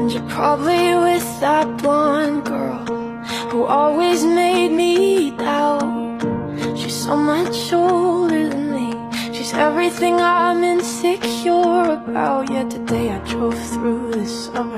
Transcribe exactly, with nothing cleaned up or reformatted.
And you're probably with that blonde girl who always made me doubt. She's so much older than me. She's everything I'm insecure about. Yet today I drove through the suburbs